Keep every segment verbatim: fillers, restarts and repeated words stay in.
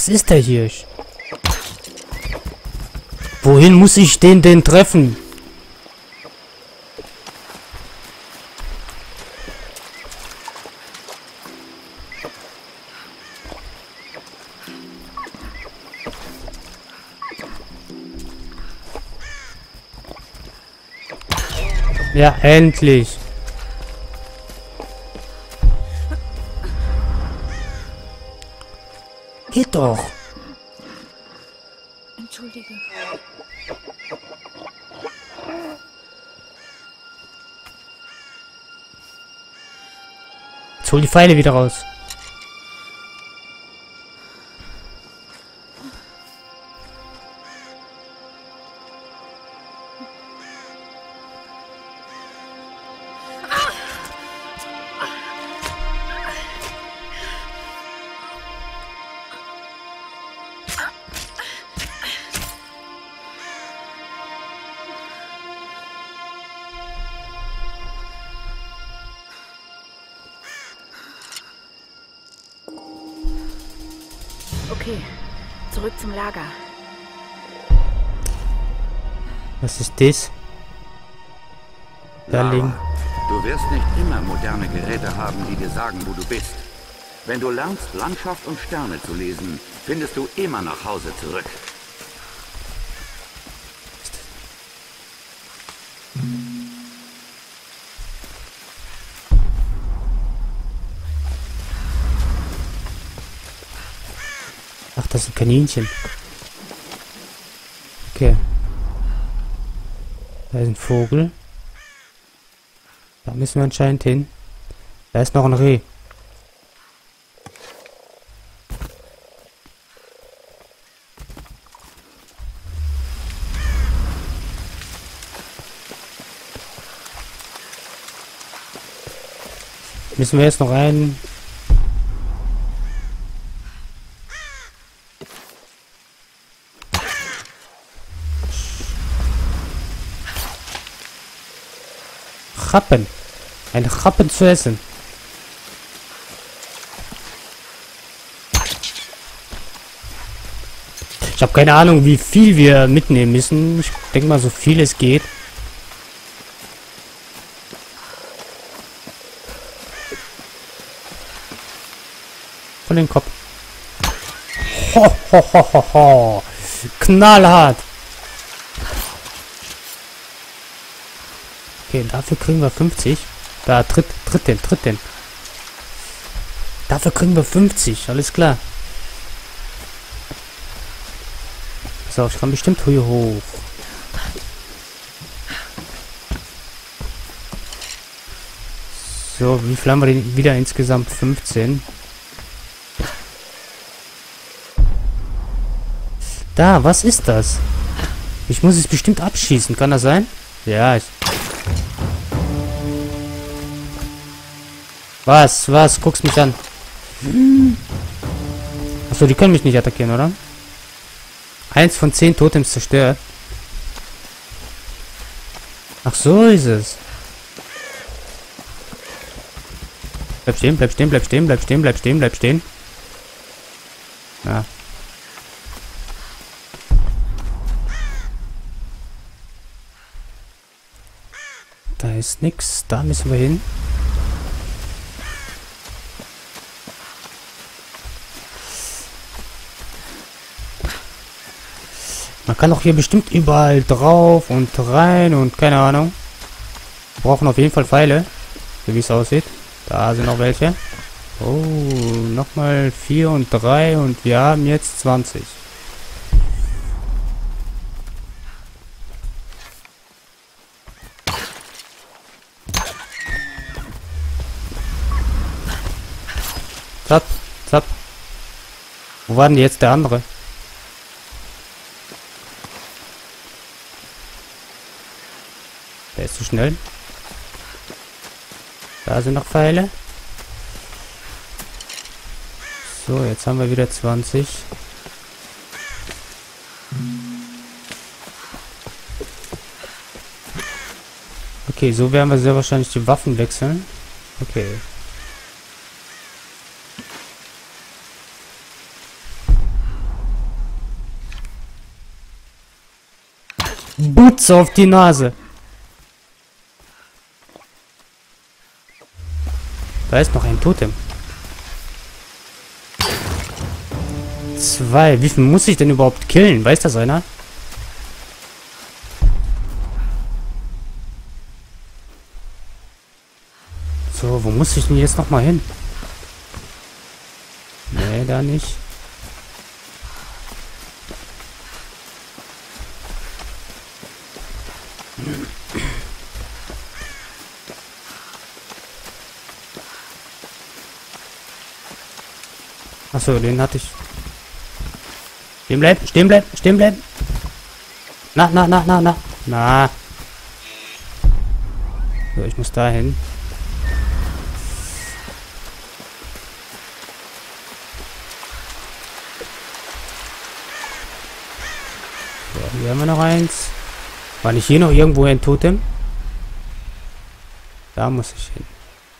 Was ist der Hirsch? Wohin muss ich den denn treffen? Ja, endlich. Geht doch. Entschuldige. Jetzt hol die Pfeile wieder raus. Okay, zurück zum Lager. Was ist das? Da liegen. Du wirst nicht immer moderne Geräte haben, die dir sagen, wo du bist. Wenn du lernst, Landschaft und Sterne zu lesen, findest du immer nach Hause zurück. Ach, das ist ein Kaninchen. Okay. Da ist ein Vogel. Da müssen wir anscheinend hin. Da ist noch ein Reh. Müssen wir jetzt noch einen... Rappen. Ein Rappen zu essen. Ich habe keine Ahnung, wie viel wir mitnehmen müssen. Ich denke mal, so viel es geht. Von den Kopf. Ho, ho, ho, ho, ho. Knallhart. Okay, dafür kriegen wir fünfzig. Da, tritt, tritt den, tritt den. Dafür kriegen wir fünfzig, alles klar. Pass auf, ich kann bestimmt hier hoch. So, wie viel haben wir denn wieder insgesamt? fünfzehn. Da, was ist das? Ich muss es bestimmt abschießen, kann das sein? Ja, ich... Was? Was? Guckst mich an. Achso, die können mich nicht attackieren, oder? Eins von zehn Totems zerstört. Ach, so ist es. Bleib stehen, bleib stehen, bleib stehen, bleib stehen, bleib stehen, bleib stehen. Ja. Da ist nix. Da müssen wir hin. Man kann auch hier bestimmt überall drauf und rein und keine Ahnung. Wir brauchen auf jeden Fall Pfeile, so wie es aussieht. Da sind noch welche. Oh, nochmal vier und drei und wir haben jetzt zwanzig. Zapp, zapp. Wo war denn jetzt der andere? Der ist zu schnell. Da sind noch Pfeile. So, jetzt haben wir wieder zwanzig. Okay, so werden wir sehr wahrscheinlich die Waffen wechseln. Okay. Butze auf die Nase. Da ist noch ein Totem. Zwei. Wie viel muss ich denn überhaupt killen? Weiß das einer? So, wo muss ich denn jetzt noch mal hin? Nee, da nicht. Achso, den hatte ich. Stehen bleiben, stehen bleiben, stehen bleiben. Na, na, na, na, na. Na. So, ich muss da hin. So, hier haben wir noch eins. War nicht hier noch irgendwo ein Totem? Da muss ich hin.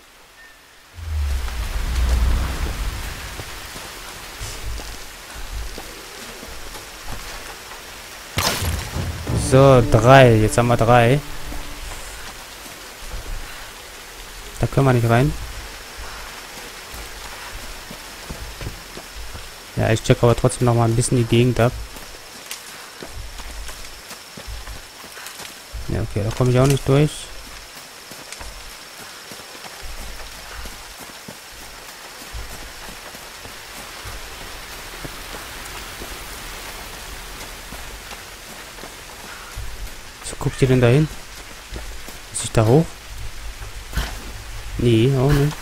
So, drei. Jetzt haben wir drei. Da können wir nicht rein. Ja, ich check aber trotzdem noch mal ein bisschen die Gegend ab. Ja, okay, da komme ich auch nicht durch. So, guckt ihr denn dahin? Ist ich da hoch? Nee, auch nicht.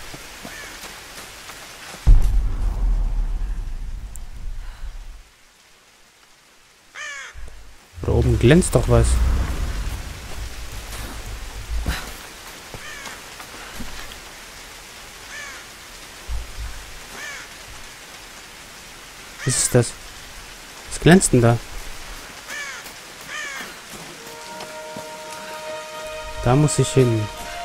Da oben glänzt doch was. Was ist das? Was glänzt denn da? Da muss ich hin.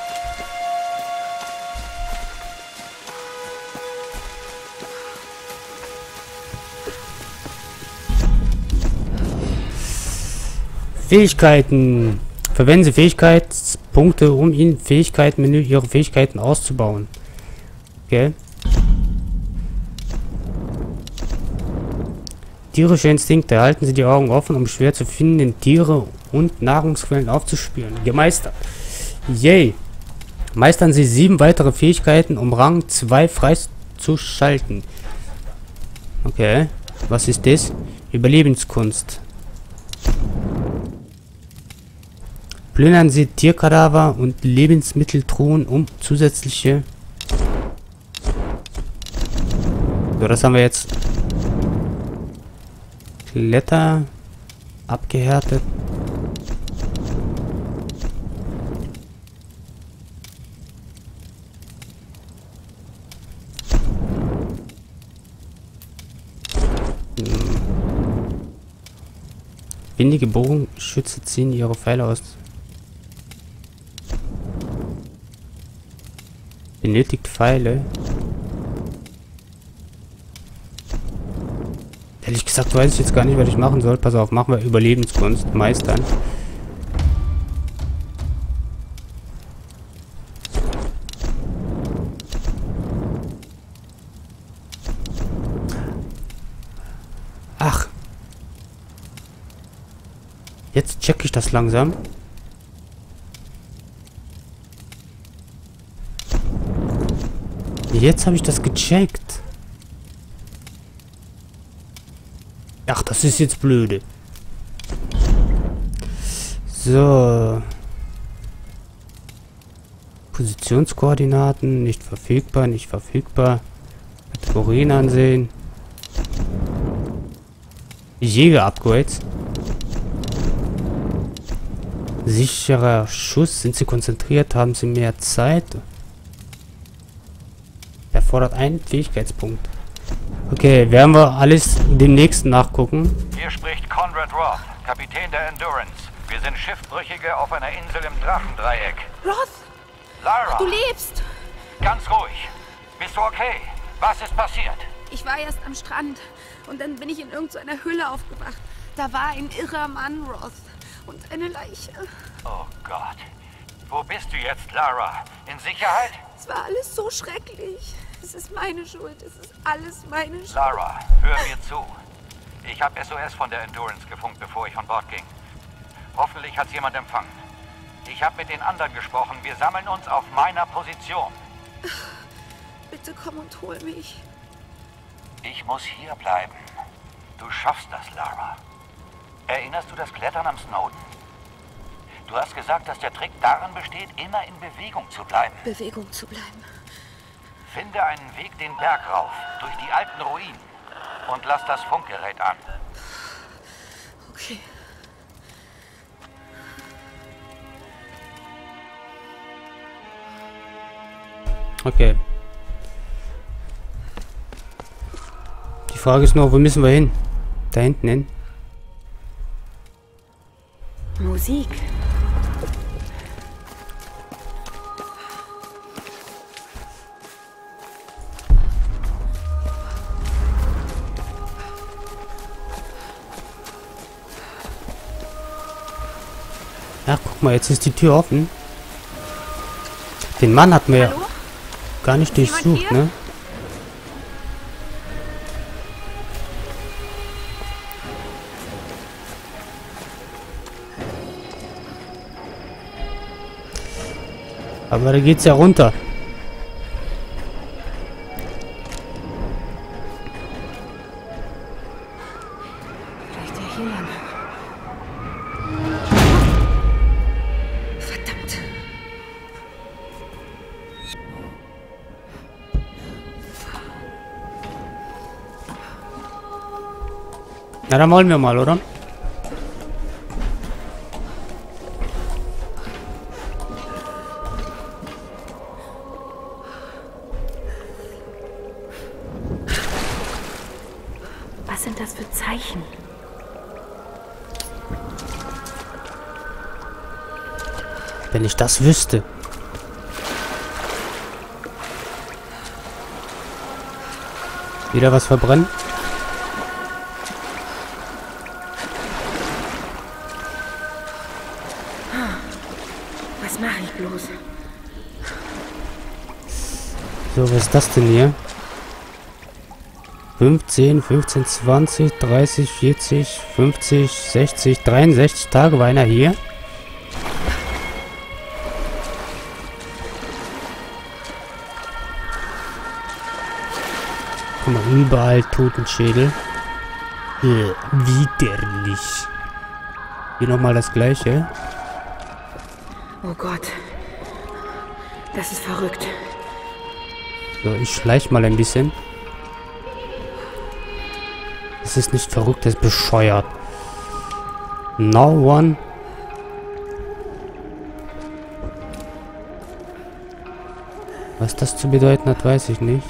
Fähigkeiten. Verwenden Sie Fähigkeitspunkte, um in Fähigkeitenmenü Ihre Fähigkeiten auszubauen. Okay. Tierische Instinkte. Halten Sie die Augen offen, um schwer zu findende Tiere und Nahrungsquellen aufzuspüren. Gemeistert. Yay. Meistern Sie sieben weitere Fähigkeiten, um Rang zwei freizuschalten. Okay. Was ist das? Überlebenskunst. Plündern Sie Tierkadaver und Lebensmitteltruhen, um zusätzliche... So, das haben wir jetzt. Kletter. Abgehärtet. Hm. Windige Bogenschütze ziehen ihre Pfeile aus. Benötigt Pfeile. Ehrlich gesagt weiß ich jetzt gar nicht, was ich machen soll. Pass auf, machen wir Überlebenskunst. Meistern. Ach. Jetzt check ich das langsam. Jetzt habe ich das gecheckt. Ach, das ist jetzt blöde. So. Positionskoordinaten, nicht verfügbar, nicht verfügbar. Kategorien ansehen. Jäger-Upgrades. Sicherer Schuss. Sind Sie konzentriert? Haben Sie mehr Zeit? Erfordert einen Fähigkeitspunkt. Okay, werden wir alles demnächst nachgucken. Hier spricht Conrad Roth, Kapitän der Endurance. Wir sind Schiffbrüchige auf einer Insel im Drachendreieck. Roth, Lara, du lebst! ganz ruhig. Bist du okay? Was ist passiert? Ich war erst am Strand und dann bin ich in irgendeiner Hülle aufgewacht. Da war ein irrer Mann, Roth. Und eine Leiche. Oh Gott. Wo bist du jetzt, Lara? In Sicherheit? Es war alles so schrecklich. Es ist meine Schuld. Es ist alles meine Schuld. Lara, hör mir zu. Ich habe S O S von der Endurance gefunkt, bevor ich von Bord ging. Hoffentlich hat's jemand empfangen. Ich habe mit den anderen gesprochen. Wir sammeln uns auf meiner Position. Bitte komm und hol mich. Ich muss hier bleiben. Du schaffst das, Lara. Erinnerst du das Klettern am Snowden? Du hast gesagt, dass der Trick darin besteht, immer in Bewegung zu bleiben. Bewegung zu bleiben. Finde einen Weg den Berg rauf, durch die alten Ruinen. Und lass das Funkgerät an. Okay. Okay. Die Frage ist nur, wo müssen wir hin? Da hinten hin. Musik. Ach, guck mal, jetzt ist die Tür offen. Den Mann hat mir Hallo? gar nicht Ist jemand durchsucht, hier? ne? Aber da geht's ja runter. Vielleicht ja hier lang. Verdammt. Na, dann wollen wir mal, oder? Was sind das für Zeichen? Wenn ich das wüsste. Wieder was verbrennen? Was mache ich bloß? So, was ist das denn hier? fünfzehn, fünfzehn, zwanzig, dreißig, vierzig, fünfzig, sechzig, dreiundsechzig Tage war einer hier. Guck mal, überall Totenschädel. Äh, widerlich. Hier nochmal das gleiche. Oh Gott. Das ist verrückt. So, ich schleich mal ein bisschen. Das ist nicht verrückt, das ist bescheuert. No one. Was das zu bedeuten hat, weiß ich nicht.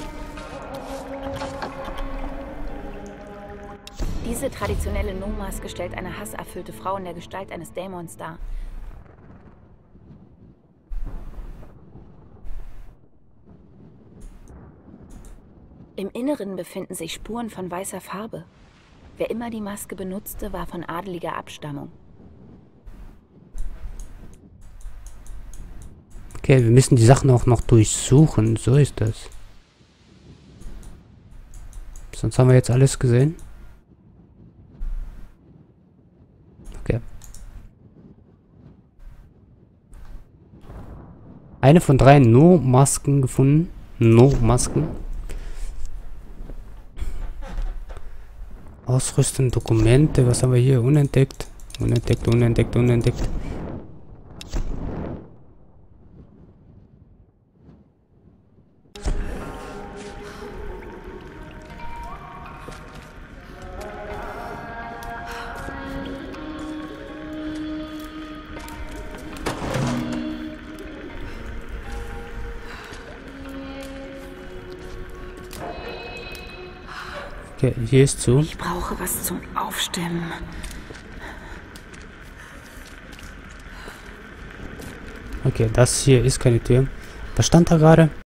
Diese traditionelle No-Maske stellt eine hasserfüllte Frau in der Gestalt eines Dämons dar. Im Inneren befinden sich Spuren von weißer Farbe. Wer immer die Maske benutzte, war von adeliger Abstammung. Okay, wir müssen die Sachen auch noch durchsuchen. So ist das. Sonst haben wir jetzt alles gesehen. Okay. Eine von drei No-Masken gefunden. No-Masken. Ausrüsten, Dokumente. Was haben wir hier? Unentdeckt. Unentdeckt, unentdeckt, unentdeckt. Okay, hier ist zu. Ich brauche was zum Aufstimmen. Okay, das hier ist keine Tür. Was stand da gerade?